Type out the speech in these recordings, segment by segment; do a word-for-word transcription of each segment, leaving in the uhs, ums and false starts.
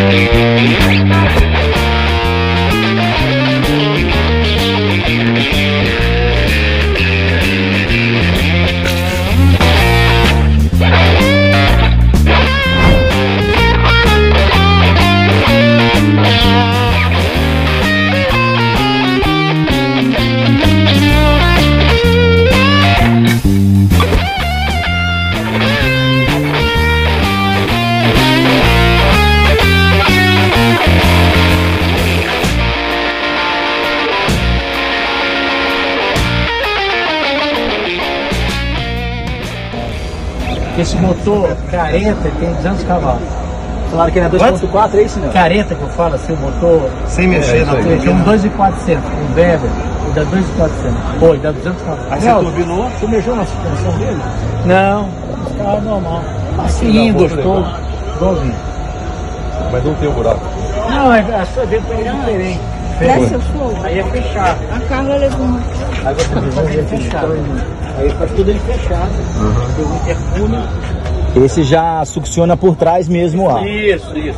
Esse motor careta tem duzentos cavalos. Falaram que era dois ponto quatro, é isso, não? Careta que eu falo, assim, o motor... Sem mexer na turbina. Tem um dois mil e quatrocentos, um Weber, e dá dois mil e quatrocentos. Pô, e dá duzentos cavalos. Aí você turbinou? Você mexeu na suspensão dele? Não, esse carro é normal. Assim, gostoso, igualzinho. Mas não tem o buraco. Não, a sua dele foi diferente. Desce o fogo. Aí é fechado. A Carla levou uma. Aí você vai ver fechado. Aí faz tudo ele fechado. Tem um intercúleo. Esse já succiona por trás mesmo, ó. Isso, isso.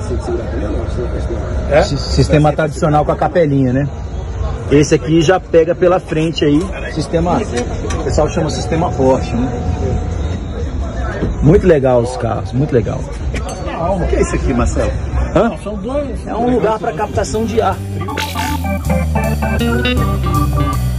É? Sistema tradicional com a capelinha, né? Esse aqui já pega pela frente aí. Sistema, o pessoal chama sistema Porsche, né? Muito legal os carros, muito legal. O que é isso aqui, Marcelo? Hã? São dois. É um lugar para captação de ar.